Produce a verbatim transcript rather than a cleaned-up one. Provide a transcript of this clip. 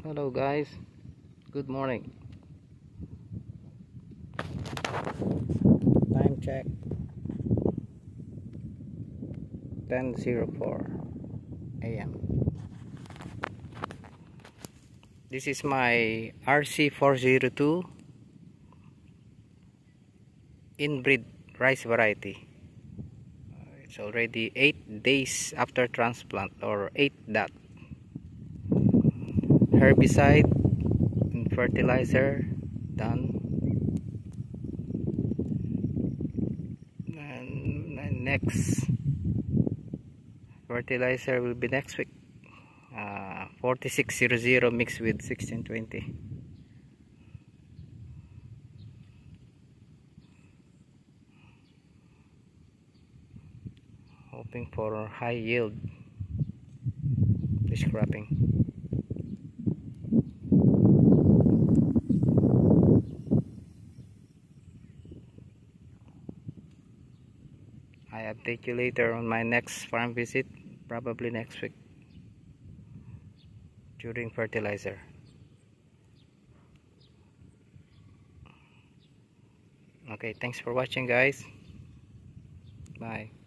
Hello guys, good morning. Time check ten oh four A M This is my R C four oh two Inbred rice variety. It's already eight days after transplant, or eight dot. Herbicide and fertilizer done, and, and next fertilizer will be next week. uh, forty-six hundred mixed with sixteen twenty. Hoping for high yield this cropping. I update you later on my next farm visit, probably next week during fertilizer. Okay, thanks for watching guys. Bye.